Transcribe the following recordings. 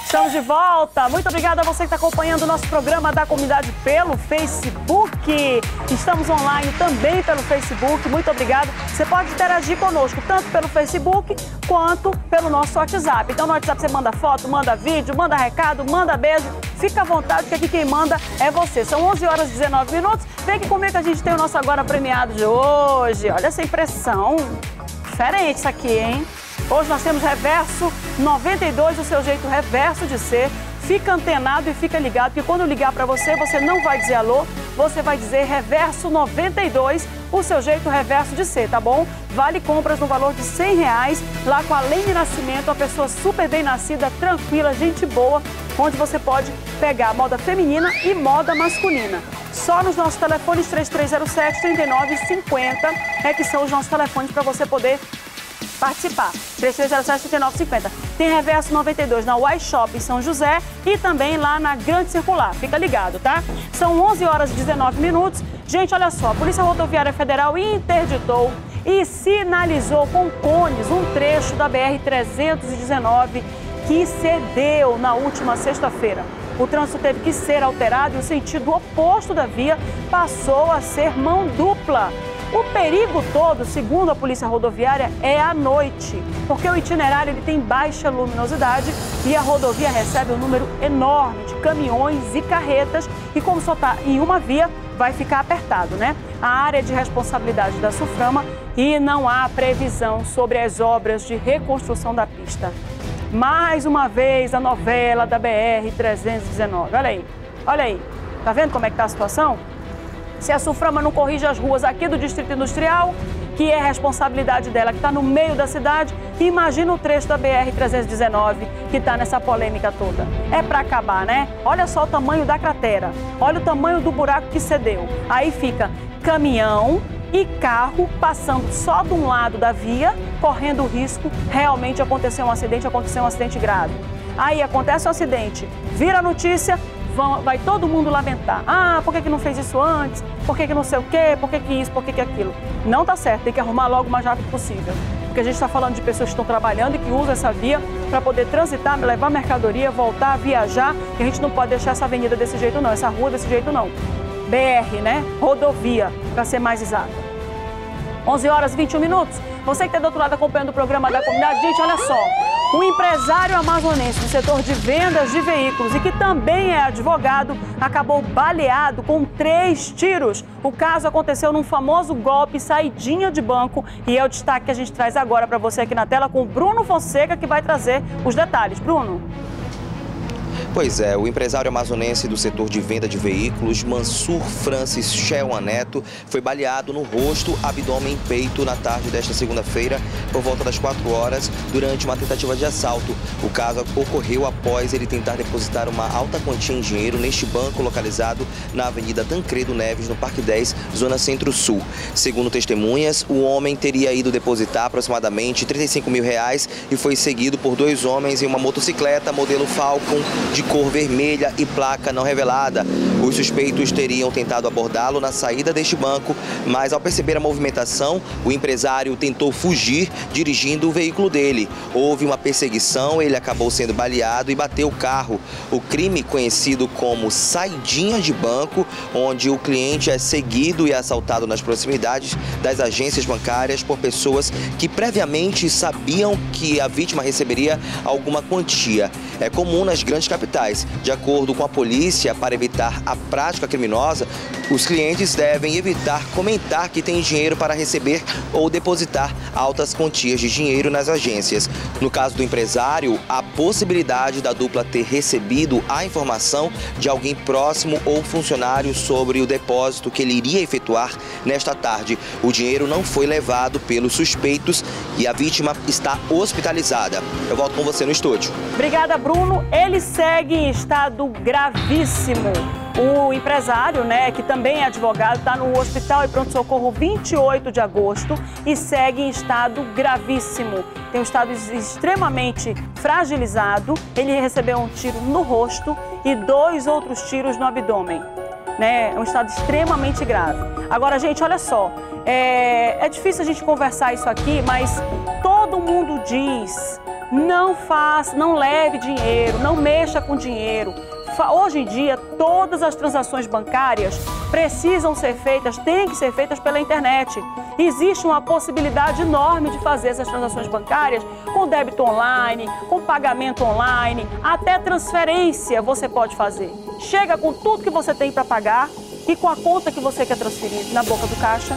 Estamos de volta. Muito obrigada a você que está acompanhando o nosso programa da comunidade pelo Facebook. Estamos online também pelo Facebook. Muito obrigado. Você pode interagir conosco tanto pelo Facebook quanto pelo nosso WhatsApp. Então no WhatsApp você manda foto, manda vídeo, manda recado, manda beijo. Fica à vontade, que aqui quem manda é você. São 11 horas e 19 minutos. Vem aqui comigo que a gente tem o nosso Agora Premiado de hoje. Olha essa impressão. Diferente isso aqui, hein? Hoje nós temos Reverso 92, o seu jeito reverso de ser. Fica antenado e fica ligado, porque quando eu ligar para você, você não vai dizer alô, você vai dizer Reverso 92, o seu jeito reverso de ser, tá bom? Vale compras no valor de R$100, lá com a Lene Nascimento, uma pessoa super bem nascida, tranquila, gente boa, onde você pode pegar moda feminina e moda masculina. Só nos nossos telefones 3307-3950 é que são os nossos telefones para você poder participar. 3307-3950. Tem Reverso 92 na Y Shop em São José e também lá na Grande Circular. Fica ligado, tá? São 11 horas e 19 minutos. Gente, olha só, a Polícia Rodoviária Federal interditou e sinalizou com cones um trecho da BR-319 que cedeu na última sexta-feira. O trânsito teve que ser alterado e o sentido oposto da via passou a ser mão dupla. O perigo todo, segundo a Polícia Rodoviária, é à noite, porque o itinerário ele tem baixa luminosidade e a rodovia recebe um número enorme de caminhões e carretas e como só está em uma via, vai ficar apertado, né? A área é de responsabilidade da SUFRAMA e não há previsão sobre as obras de reconstrução da pista. Mais uma vez a novela da BR-319. Olha aí. Tá vendo como é que tá a situação? Se a SUFRAMA não corrige as ruas aqui do Distrito Industrial, que é responsabilidade dela, que está no meio da cidade, imagina o trecho da BR-319 que está nessa polêmica toda. É para acabar, né? Olha só o tamanho da cratera, olha o tamanho do buraco que cedeu. Aí fica caminhão e carro passando só de um lado da via, correndo o risco realmente de acontecer um acidente grave. Aí acontece um acidente, vira notícia, vai todo mundo lamentar. Ah, por que não fez isso antes? Por que não sei o quê? Por que isso? Por que aquilo? Não tá certo, tem que arrumar logo o mais rápido possível. Porque a gente está falando de pessoas que estão trabalhando e que usam essa via para poder transitar, levar mercadoria, voltar, viajar. E a gente não pode deixar essa avenida desse jeito não, essa rua desse jeito não. BR, né? Rodovia, para ser mais exato. 11 horas e 21 minutos. Você que está do outro lado acompanhando o programa da comunidade, gente, olha só. Um empresário amazonense do setor de vendas de veículos e que também é advogado, acabou baleado com 3 tiros. O caso aconteceu num famoso golpe saidinha de banco e é o destaque que a gente traz agora para você aqui na tela com o Bruno Fonseca, que vai trazer os detalhes. Bruno. Pois é, o empresário amazonense do setor de venda de veículos, Mansur Francis Shewan Neto, foi baleado no rosto, abdômen e peito na tarde desta segunda-feira, por volta das 4 horas, durante uma tentativa de assalto. O caso ocorreu após ele tentar depositar uma alta quantia em dinheiro neste banco localizado na Avenida Tancredo Neves, no Parque 10, Zona Centro-Sul. Segundo testemunhas, o homem teria ido depositar aproximadamente R$35 mil e foi seguido por 2 homens em uma motocicleta modelo Falcon de cor vermelha e placa não revelada. Os suspeitos teriam tentado abordá-lo na saída deste banco, mas ao perceber a movimentação, o empresário tentou fugir dirigindo o veículo dele. Houve uma perseguição, ele acabou sendo baleado e bateu o carro. O crime, conhecido como saidinha de banco, onde o cliente é seguido e assaltado nas proximidades das agências bancárias por pessoas que previamente sabiam que a vítima receberia alguma quantia. É comum nas grandes capitais. De acordo com a polícia, para evitar a prática criminosa, os clientes devem evitar comentar que tem dinheiro para receber ou depositar altas quantias de dinheiro nas agências. No caso do empresário, a possibilidade da dupla ter recebido a informação de alguém próximo ou funcionário sobre o depósito que ele iria efetuar nesta tarde. O dinheiro não foi levado pelos suspeitos e a vítima está hospitalizada. Eu volto com você no estúdio. Obrigada, Bruno. Ele segue em estado gravíssimo. O empresário, né, que também é advogado, está no Hospital e Pronto-Socorro 28 de agosto e segue em estado gravíssimo. Tem um estado extremamente fragilizado. Ele recebeu um tiro no rosto e 2 outros tiros no abdômen. Né? É um estado extremamente grave. Agora, gente, olha só. É difícil a gente conversar isso aqui, mas todo mundo diz não leve dinheiro, não mexa com dinheiro. Hoje em dia, todas as transações bancárias precisam ser feitas, têm que ser feitas pela internet. Existe uma possibilidade enorme de fazer essas transações bancárias com débito online, com pagamento online, até transferência você pode fazer. Chega com tudo que você tem para pagar e com a conta que você quer transferir na boca do caixa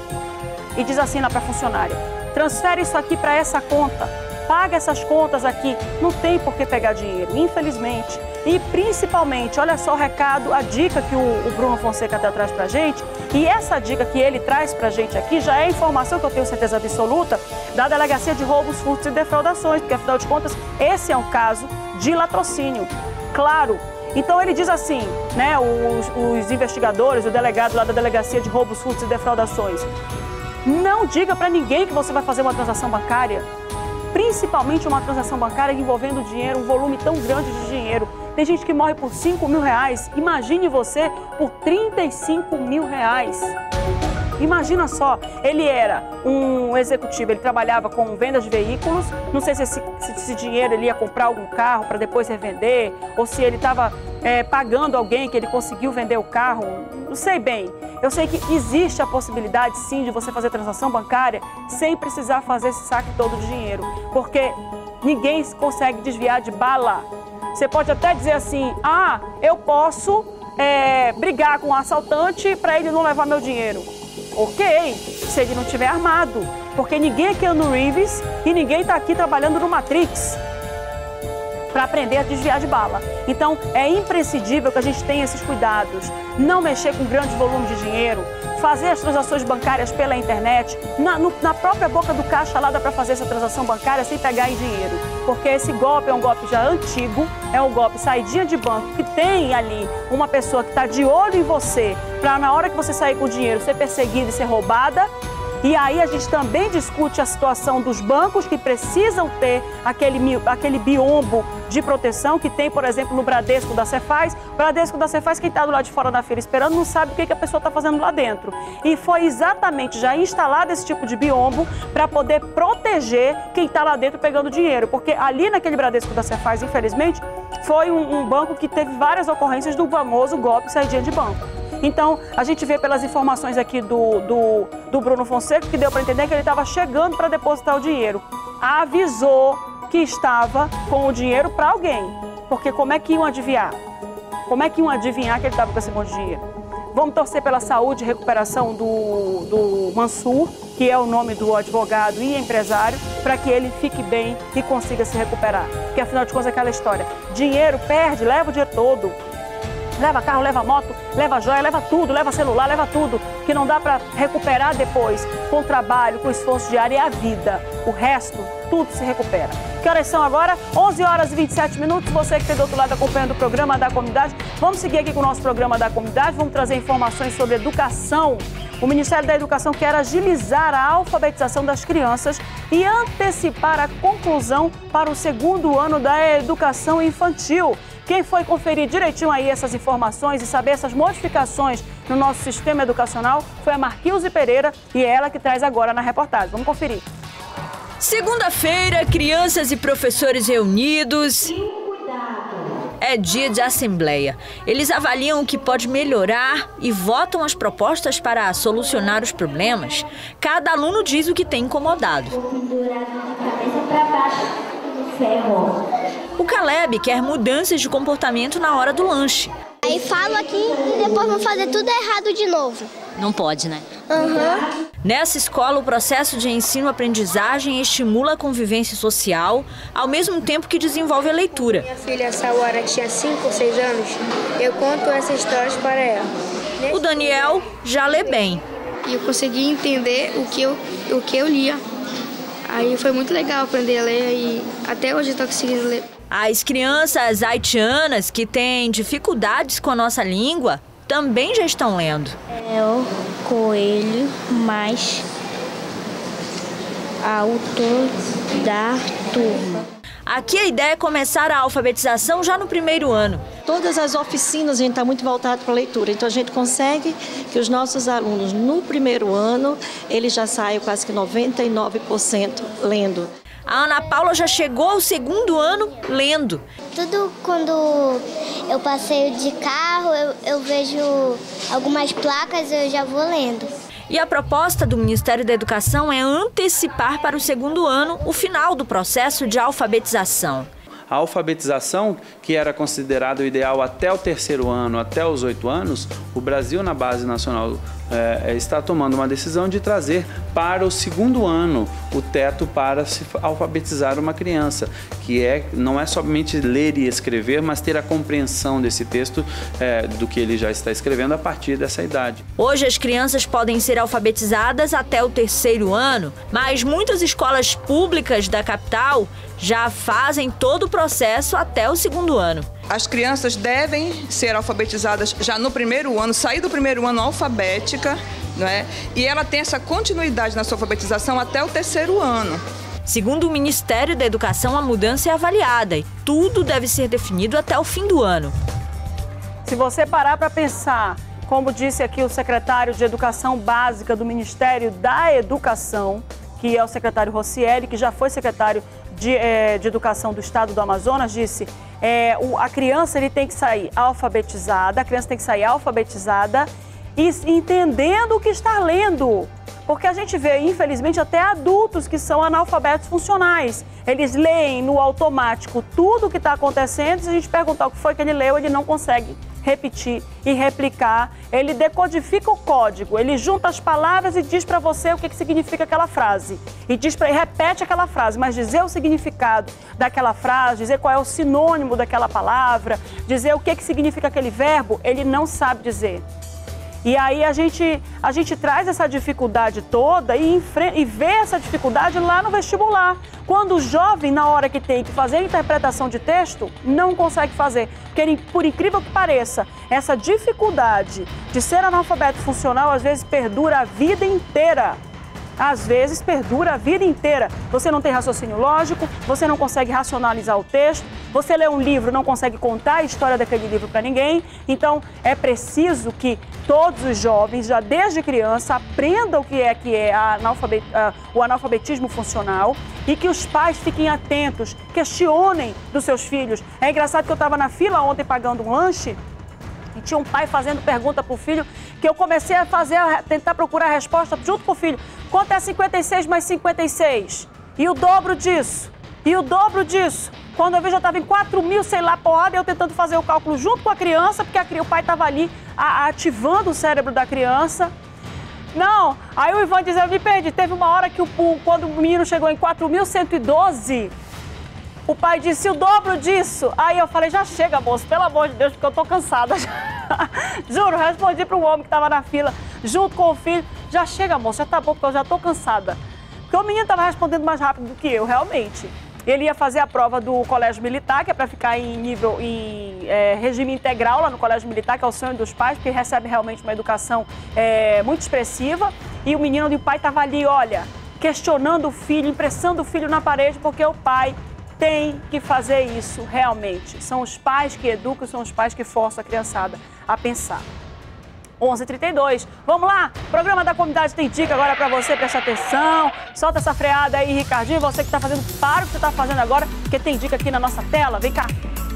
e diz assim lá para a funcionária: transfere isso aqui para essa conta, paga essas contas aqui. Não tem por que pegar dinheiro, infelizmente. E principalmente, olha só o recado, a dica que o Bruno Fonseca até traz pra gente, e essa dica que ele traz pra gente aqui já é informação que eu tenho certeza absoluta da Delegacia de Roubos, Furtos e Defraudações, porque afinal de contas esse é um caso de latrocínio, claro. Então ele diz assim, né, os investigadores, o delegado lá da Delegacia de Roubos, Furtos e Defraudações: não diga pra ninguém que você vai fazer uma transação bancária, principalmente uma transação bancária envolvendo dinheiro, um volume tão grande de dinheiro. Tem gente que morre por 5 mil reais, imagine você por 35 mil reais. Imagina só, ele era um executivo, ele trabalhava com vendas de veículos, não sei se esse dinheiro ele ia comprar algum carro para depois revender, ou se ele estava pagando alguém que ele conseguiu vender o carro, não sei bem. Eu sei que existe a possibilidade, sim, de você fazer transação bancária sem precisar fazer esse saque todo de dinheiro, porque ninguém consegue desviar de bala. Você pode até dizer assim: ah, eu posso brigar com o assaltante para ele não levar meu dinheiro. Ok, se ele não estiver armado, porque ninguém aqui é no Reeves e ninguém está aqui trabalhando no Matrix para aprender a desviar de bala. Então, é imprescindível que a gente tenha esses cuidados. Não mexer com grande volume de dinheiro, fazer as transações bancárias pela internet. Na própria boca do caixa lá dá para fazer essa transação bancária sem pegar em dinheiro. Porque esse golpe é um golpe já antigo, é um golpe saidinha de banco, que tem ali uma pessoa que está de olho em você, para na hora que você sair com o dinheiro ser perseguida e ser roubada. E aí a gente também discute a situação dos bancos que precisam ter aquele biombo de proteção que tem, por exemplo, no Bradesco da Cefaz. O Bradesco da Cefaz, quem está do lado de fora da fila esperando, não sabe o que a pessoa está fazendo lá dentro. E foi exatamente já instalado esse tipo de biombo para poder proteger quem está lá dentro pegando dinheiro. Porque ali naquele Bradesco da Cefaz, infelizmente, foi um banco que teve várias ocorrências do famoso golpe saidinha de banco. Então, a gente vê pelas informações aqui do Bruno Fonseca que deu para entender que ele estava chegando para depositar o dinheiro. Avisou que estava com o dinheiro para alguém, porque como é que iam adivinhar? Como é que iam adivinhar que ele estava com esse monte de dinheiro? Vamos torcer pela saúde e recuperação do Mansur, que é o nome do advogado e empresário, para que ele fique bem e consiga se recuperar. Porque afinal de contas é aquela história, dinheiro perde, leva o dinheiro todo. Leva carro, leva moto, leva joia, leva tudo, leva celular, leva tudo, que não dá para recuperar depois, com trabalho, com esforço diário e a vida. O resto, tudo se recupera. Que horas são agora? 11 horas e 27 minutos. Você que está do outro lado acompanhando o programa da comunidade, vamos seguir aqui com o nosso programa da comunidade, vamos trazer informações sobre educação. O Ministério da Educação quer agilizar a alfabetização das crianças e antecipar a conclusão para o segundo ano da educação infantil. Quem foi conferir direitinho aí essas informações e saber essas modificações no nosso sistema educacional foi a Marquilze Pereira e é ela que traz agora na reportagem. Vamos conferir. Segunda-feira, crianças e professores reunidos. É dia de assembleia. Eles avaliam o que pode melhorar e votam as propostas para solucionar os problemas. Cada aluno diz o que tem incomodado. O Caleb quer mudanças de comportamento na hora do lanche. Aí falo aqui e depois vão fazer tudo errado de novo. Não pode, né? Uhum. Nessa escola, o processo de ensino-aprendizagem estimula a convivência social, ao mesmo tempo que desenvolve a leitura. Minha filha Sawara tinha 5 ou 6 anos, eu conto essas histórias para ela. O Daniel já lê bem. E eu consegui entender o que eu lia. Aí foi muito legal aprender a ler e até hoje eu estou conseguindo ler. As crianças haitianas que têm dificuldades com a nossa língua também já estão lendo. É o coelho mais autor da turma. Aqui a ideia é começar a alfabetização já no primeiro ano. Todas as oficinas a gente está muito voltado para a leitura, então a gente consegue que os nossos alunos no primeiro ano, eles já saiam quase que 99% lendo. A Ana Paula já chegou ao 2º ano lendo. Tudo quando eu passeio de carro, eu vejo algumas placas, eu já vou lendo. E a proposta do Ministério da Educação é antecipar para o 2º ano o final do processo de alfabetização. A alfabetização, que era considerado o ideal até o 3º ano, até os 8 anos, o Brasil, na Base Nacional, está tomando uma decisão de trazer para o 2º ano o teto para se alfabetizar uma criança, que não é somente ler e escrever, mas ter a compreensão desse texto, do que ele já está escrevendo a partir dessa idade. Hoje as crianças podem ser alfabetizadas até o 3º ano, mas muitas escolas públicas da capital já fazem todo o processo até o 2º ano. As crianças devem ser alfabetizadas já no 1º ano, sair do 1º ano alfabética, não é? E ela tem essa continuidade na sua alfabetização até o 3º ano. Segundo o Ministério da Educação, a mudança é avaliada e tudo deve ser definido até o fim do ano. Se você parar para pensar, como disse aqui o secretário de Educação Básica do Ministério da Educação, que é o secretário Rossielli, que já foi secretário de Educação do Estado do Amazonas, disse a criança tem que sair alfabetizada, e entendendo o que está lendo. Porque a gente vê, infelizmente, até adultos que são analfabetos funcionais. Eles leem no automático tudo o que está acontecendo, e se a gente perguntar o que foi que ele leu, ele não consegue repetir e replicar. Ele decodifica o código, ele junta as palavras e diz para você o que significa aquela frase. E repete aquela frase, mas dizer o significado daquela frase, dizer qual é o sinônimo daquela palavra, dizer o que significa aquele verbo, ele não sabe dizer. E aí a gente traz essa dificuldade toda e vê essa dificuldade lá no vestibular. Quando o jovem, na hora que tem que fazer a interpretação de texto, não consegue fazer. Porque, por incrível que pareça, essa dificuldade de ser analfabeto funcional, às vezes, perdura a vida inteira. Às vezes, perdura a vida inteira. Você não tem raciocínio lógico, você não consegue racionalizar o texto, você lê um livro, não consegue contar a história daquele livro para ninguém. Então, é preciso que todos os jovens, já desde criança, aprendam o que é o analfabetismo funcional e que os pais fiquem atentos, questionem dos seus filhos. É engraçado que eu estava na fila ontem pagando um lanche e tinha um pai fazendo pergunta para o filho, que eu comecei a tentar procurar a resposta junto com o filho. Quanto é 56 mais 56? E o dobro disso? E o dobro disso? Quando eu vi, já estava em 4.000, sei lá, porrada, eu tentando fazer o cálculo junto com a criança, porque o pai estava ali ativando o cérebro da criança. Não, aí o Ivan dizia, eu me perdi. Teve uma hora que quando o menino chegou em 4.112, o pai disse o dobro disso. Aí eu falei, já chega, moço, pelo amor de Deus, porque eu tô cansada. Juro, respondi para o homem que estava na fila, junto com o filho, já chega, moço, já tá bom, porque eu já tô cansada. Porque o menino estava respondendo mais rápido do que eu, realmente. Ele ia fazer a prova do Colégio Militar, que é para ficar em regime integral lá no Colégio Militar, que é o sonho dos pais, porque recebe realmente uma educação muito expressiva. E o menino e o pai estavam ali, olha, questionando o filho, impressando o filho na parede, porque o pai tem que fazer isso realmente. São os pais que educam, são os pais que forçam a criançada a pensar. 11h32. Vamos lá? O programa da Comunidade tem dica agora para você, presta atenção. Solta essa freada aí, Ricardinho. Você que está fazendo, para o que você está fazendo agora, porque tem dica aqui na nossa tela. Vem cá.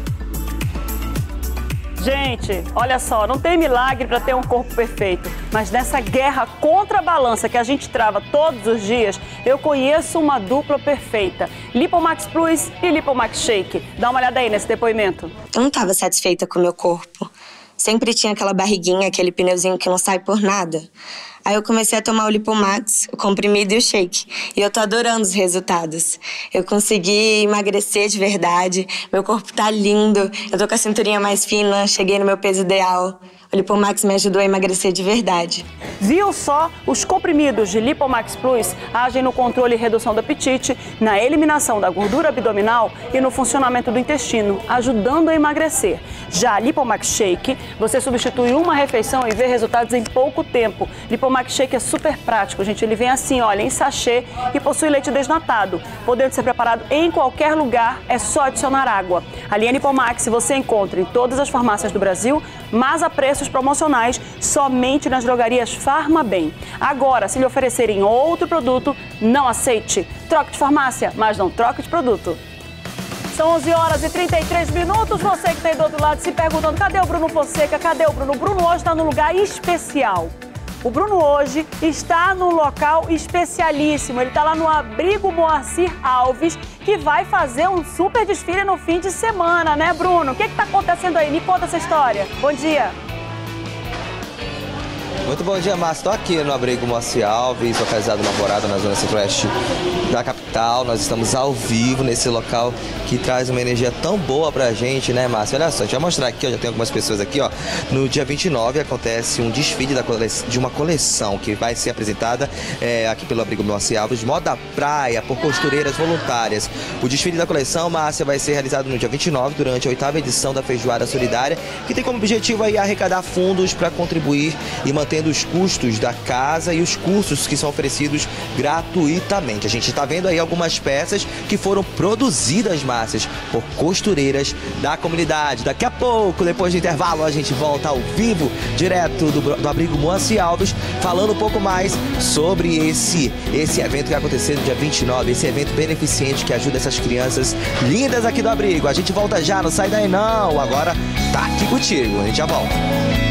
Gente, olha só, não tem milagre para ter um corpo perfeito, mas nessa guerra contra a balança que a gente trava todos os dias, eu conheço uma dupla perfeita, Lipomax Plus e Lipomax Shake. Dá uma olhada aí nesse depoimento. Eu não estava satisfeita com o meu corpo. Sempre tinha aquela barriguinha, aquele pneuzinho que não sai por nada. Aí eu comecei a tomar o Lipomax, o comprimido e o shake. E eu tô adorando os resultados. Eu consegui emagrecer de verdade, meu corpo tá lindo, eu tô com a cinturinha mais fina, cheguei no meu peso ideal. O Lipomax me ajudou a emagrecer de verdade. Viu só? Os comprimidos de Lipomax Plus agem no controle e redução do apetite, na eliminação da gordura abdominal e no funcionamento do intestino, ajudando a emagrecer. Já Lipomax Shake, você substitui uma refeição e vê resultados em pouco tempo. Lipomax Shake é super prático, gente. Ele vem assim, olha, em sachê e possui leite desnatado. Podendo ser preparado em qualquer lugar, é só adicionar água. A linha Lipomax você encontra em todas as farmácias do Brasil, mas a preços promocionais somente nas drogarias Farmabem. Agora, se lhe oferecerem outro produto, não aceite. Troque de farmácia, mas não troque de produto. São 11 horas e 33 minutos. Você que está aí do outro lado se perguntando, cadê o Bruno Fonseca? Cadê o Bruno? O Bruno hoje está num lugar especial. O Bruno hoje está num local especialíssimo. Ele está lá no Abrigo Moacir Alves, que vai fazer um super desfile no fim de semana, né, Bruno? O que está acontecendo aí? Me conta essa história. Bom dia. Muito bom dia, Márcia. Estou aqui no Abrigo Moacir Alves, localizado na Alvorada, na zona centro-oeste da capital. Nós estamos ao vivo nesse local que traz uma energia tão boa pra gente, né, Márcia? Olha só, a gente vai mostrar aqui, ó, já tem algumas pessoas aqui, ó. No dia 29 acontece um desfile de uma coleção que vai ser apresentada aqui pelo Abrigo Moacir Alves, moda praia, por costureiras voluntárias. O desfile da coleção, Márcia, vai ser realizado no dia 29, durante a 8ª edição da Feijoada Solidária, que tem como objetivo aí arrecadar fundos para contribuir e manter os custos da casa e os cursos que são oferecidos gratuitamente. A gente está vendo aí algumas peças que foram produzidas, Márcias, por costureiras da comunidade. Daqui a pouco, depois do intervalo, a gente volta ao vivo, direto do Abrigo Moacir Alves, falando um pouco mais sobre esse evento que vai acontecer no dia 29, esse evento beneficente que ajuda essas crianças lindas aqui do Abrigo. A gente volta já, não sai daí não. Agora tá aqui contigo, a gente já volta.